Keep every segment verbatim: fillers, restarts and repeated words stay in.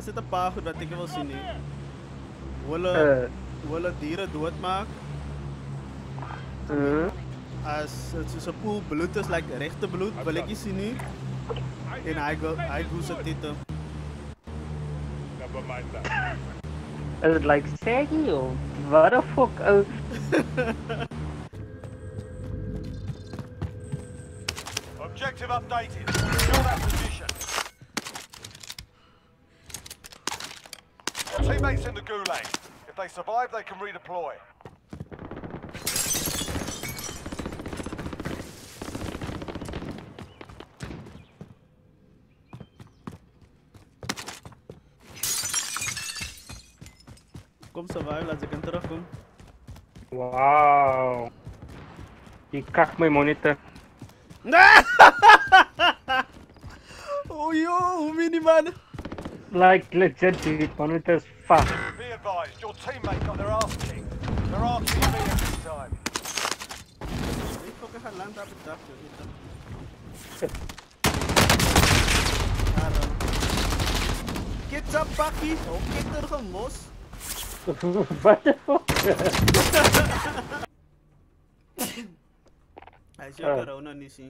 zit een paar goed wat ik wil zien. Willen, Uh, willen dieren doodmaak. uh, Als het is een poel bloed is, like rechte bloed, wil ik niet zien nu. En hij go, hij goose het eten. Never mind that. is it like saggy or what the fuck? Oh. Objective updated. Secure that position. Your teammates in the gulag. If they survive, they can redeploy. Kom survive als ik kan terugkom. Wow. Je kakt mijn monitor. Oh yo, hoe mini man? Like legit dude, monitor's fucked. Be advised, your teammate got their ass kicked. They're R T B every time. Ik fucking gaan land op het dak. Kids up bakkie. Oh, kijk er gemos. What the fuck? Hij is jou corona niet zien.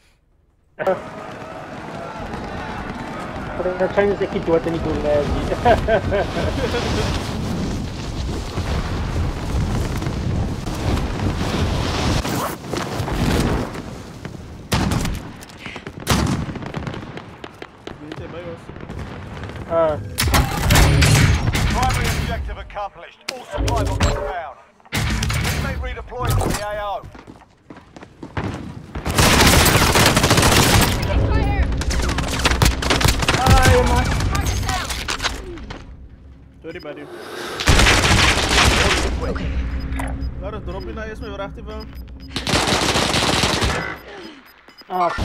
Waarschijnlijk is ik dood en ik wil niet. Uh, Primary objective accomplished. All supply boxes found. Teammate redeployed to the A O. Sorry buddy. Waar drop je nou eerst mee weer actief aan? ah.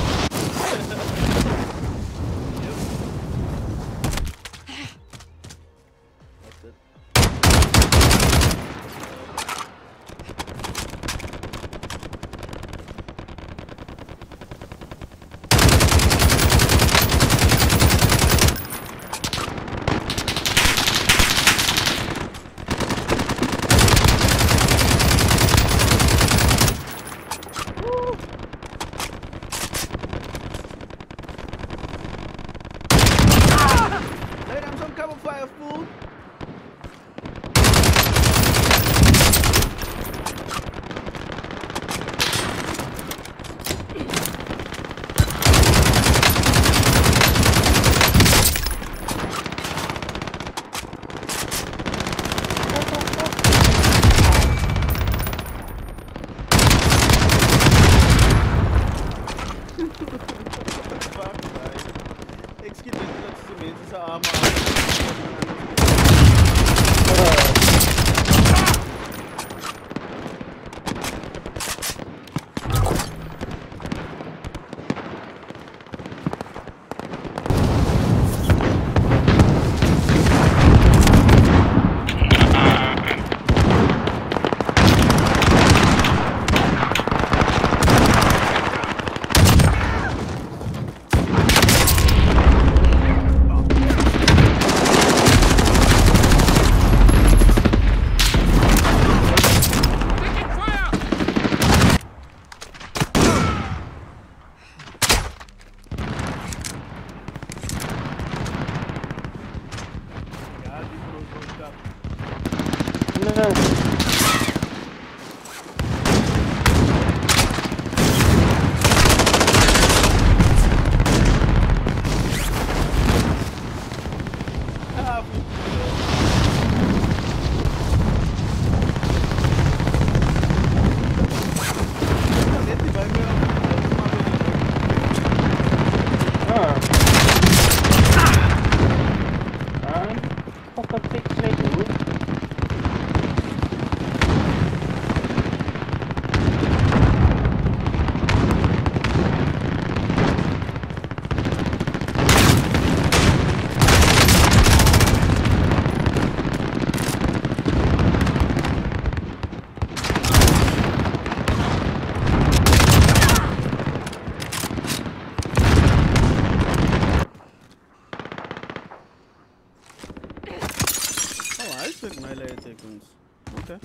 Oh, hij is ook melee attackers. Oké.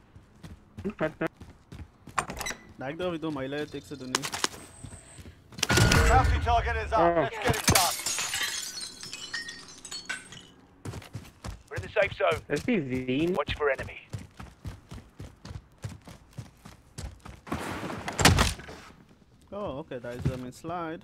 Nou, ik dacht ik doe melee attacks te doen niet. Bounty target is up. Oh. Let's get it done. We're in the safe zone. Dat is die Wien. Watch for enemy. Oh, oké, okay, daar is uh, mijn slide.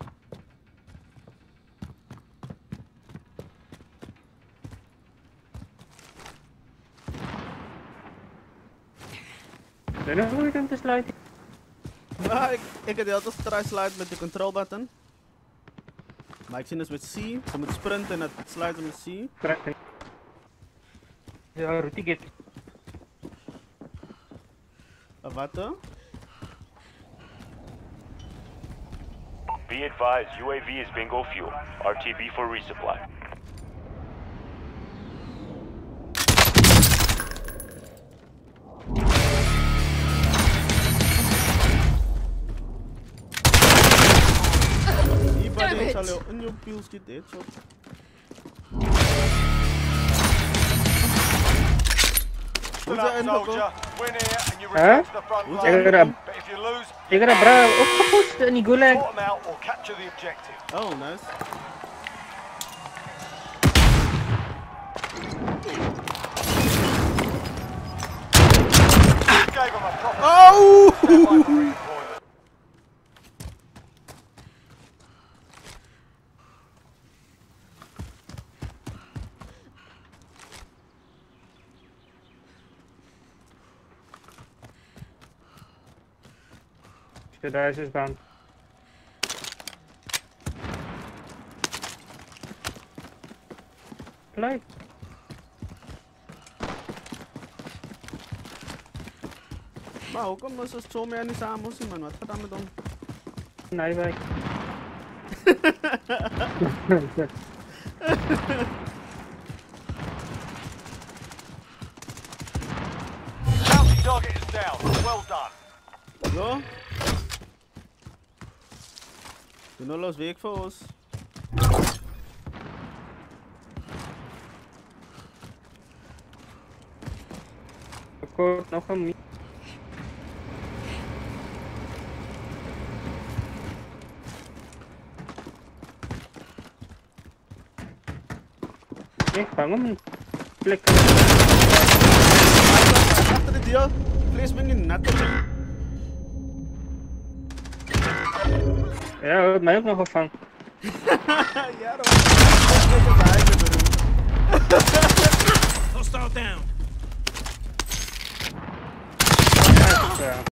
Ik weet nog hoe ik hem te sluiten. Ja, ik, ik heb die altijd try slide met de control button. Maar ik zie dus met C. Je moet sprinten en het sliden met C. Correct. Ja, route get. Uh, wat dan? Be advised, U A V is bingo fuel. R T B for resupply. Anybody shall you in your pills get it, so. Stood Who's that up, in soldier. Win here and you Huh? return to the front Who's line. that? But if you lose, Ik heb dat braaf opgepoetst in die gulag. sort them out or capture the objective. Oh, nice. Gave them a proper Oh! stand by for redeployment. Daar is het baan. Play. Maar hoe komt dat ze zo meer niet samen zien, man? Wat gaat dat met hem? Nee, wij. Bounty target is down. Well done. Zo. Doe nou los week voor ons. Kort nog een mi- Ik vang hem. Plek. Achter de deur. Vlees ben je net. Ja, hij heeft mij ook nog gevangen. Ja, dat was Hostile down. Ja.